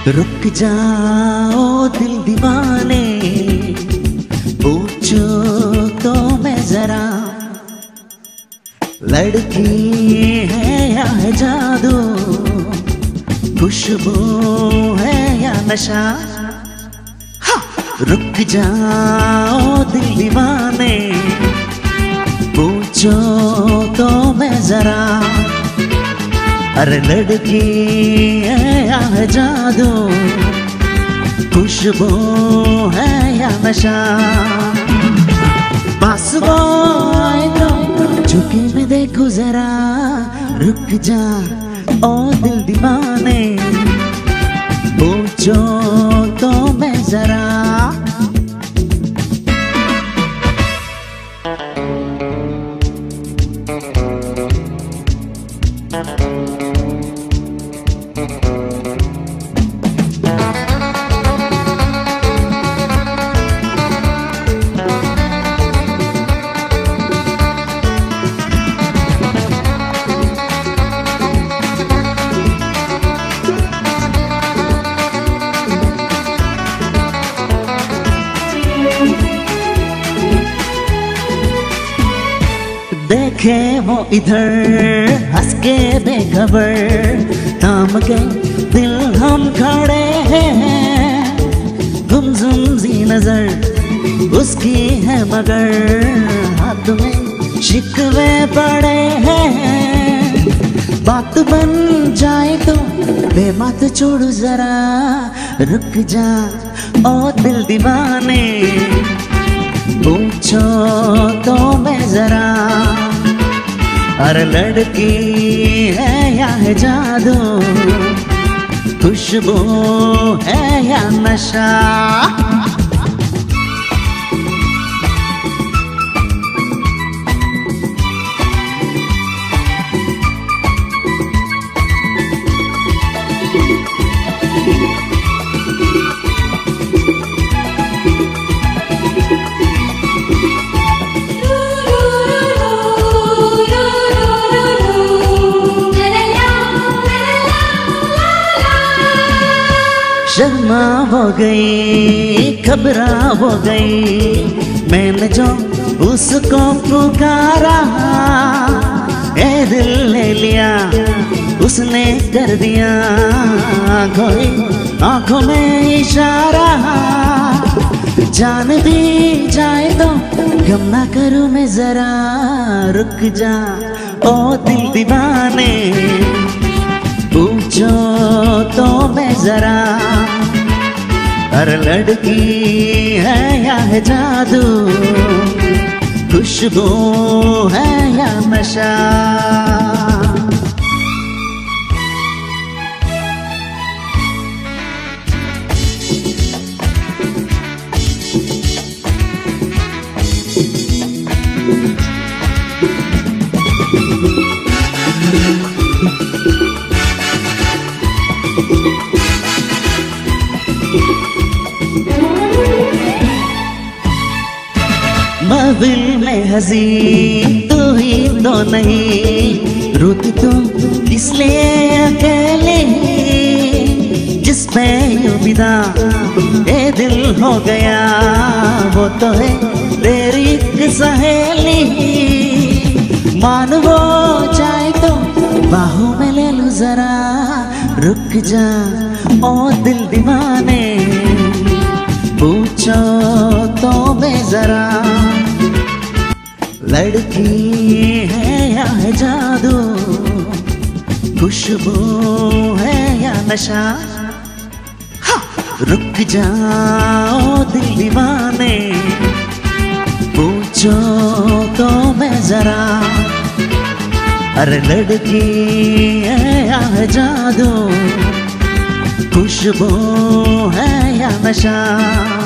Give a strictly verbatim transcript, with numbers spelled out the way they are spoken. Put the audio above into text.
रुक जाओ दिल दीवाने, पूछो तो मैं जरा, लड़की है या है जादू, खुशबू है या नशा। हाँ! रुक जाओ दिल दीवाने, पूछो तो मैं जरा, अरे लड़की है या है जादू, खुशबू है या नशा। पास वो आए तो झुके मैं देखूं जरा, रुक जा ओ दिल दीवाने, पूछो तो मैं जरा। देखे वो इधर हंस के बेखबर, थाम के दिल हम खड़े हैं, गुमसुम सी नजर उसकी है मगर, हाथ में शिकवे पड़े हैं। बात बन जाए तो बेबात छोड़ जरा, रुक जा ओ दिल दीवाने, पूछो तो मैं जरा, अरे लड़की है या है जादू, खुशबू है या नशा। शर्मा हो गई, घबरा हो गई, मैंने जो उसको पुकारा, ए दिल ले लिया उसने कर दिया, खोई आंखों में इशारा। जान भी जाए तो गम ना करूं मैं जरा, रुक जा ओ दिल दीवाने, पूछो तो मैं जरा, अरे लड़की है या है जादू, खुशबू है या नशा। महफिल में हंसी तू ही तो नहीं, रोती तुम इसलिए अकेले, जिस पे यूं विदा ए दिल हो गया, वो तो है तेरी एक सहेली। मान वो चाहे तो बाहों में ले लूं जरा, रुक जा ओ दिल दीवाने, पूछो तो मैं जरा, लड़की है या है जादू, खुशबू है या नशा। हाँ! रुक जाओ दिल दीवाने, पूछो तो मैं जरा, अरे लड़की है या है जादू, खुशबू है या नशा।